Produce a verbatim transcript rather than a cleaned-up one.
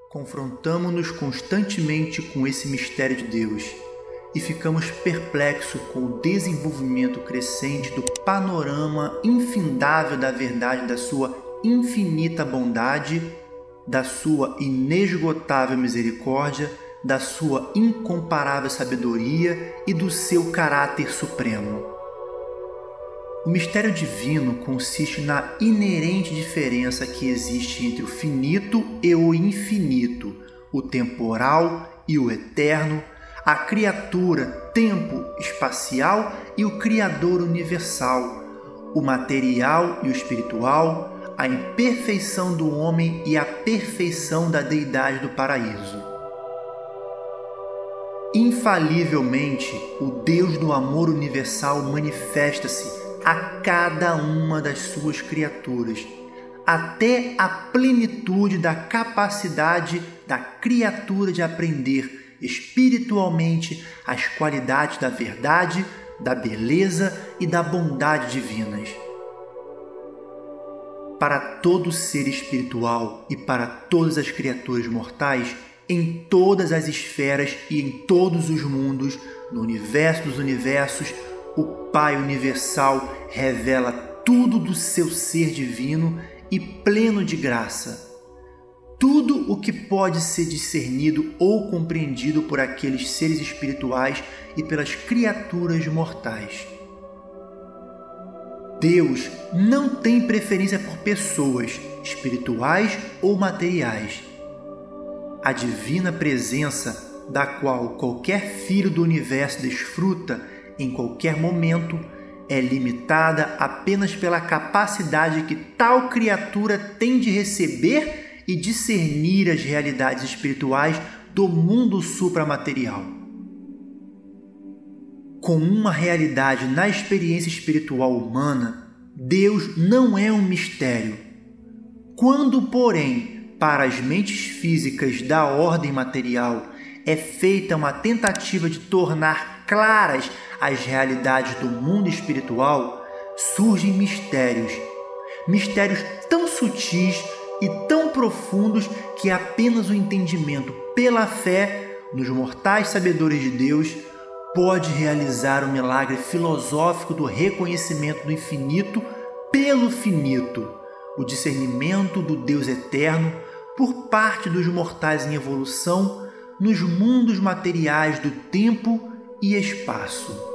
Confrontamo-nos constantemente com esse mistério de Deus e ficamos perplexos com o desenvolvimento crescente do panorama infindável da verdade da sua infinita bondade, da sua inesgotável misericórdia, da sua incomparável sabedoria e do seu caráter supremo. O mistério divino consiste na inerente diferença que existe entre o finito e o infinito, o temporal e o eterno, a criatura tempo espacial e o Criador universal, o material e o espiritual, a imperfeição do homem e a perfeição da deidade do paraíso. Infalivelmente, o Deus do amor universal manifesta-se a cada uma das suas criaturas, até a plenitude da capacidade da criatura de aprender espiritualmente as qualidades da verdade, da beleza e da bondade divinas. Para todo ser espiritual e para todas as criaturas mortais, em todas as esferas e em todos os mundos, no universo dos universos, o Pai Universal revela tudo do seu ser divino e pleno de graça. Tudo o que pode ser discernido ou compreendido por aqueles seres espirituais e pelas criaturas mortais. Deus não tem preferência por pessoas, espirituais ou materiais. A divina presença, da qual qualquer filho do universo desfruta em qualquer momento, é limitada apenas pela capacidade que tal criatura tem de receber e discernir as realidades espirituais do mundo supramaterial. Com uma realidade na experiência espiritual humana, Deus não é um mistério. Quando, porém, para as mentes físicas da ordem material é feita uma tentativa de tornar claras as realidades do mundo espiritual, surgem mistérios, mistérios tão sutis e tão profundos que apenas o entendimento pela fé nos mortais sabedores de Deus pode realizar o milagre filosófico do reconhecimento do infinito pelo finito, o discernimento do Deus eterno por parte dos mortais em evolução nos mundos materiais do tempo e espaço.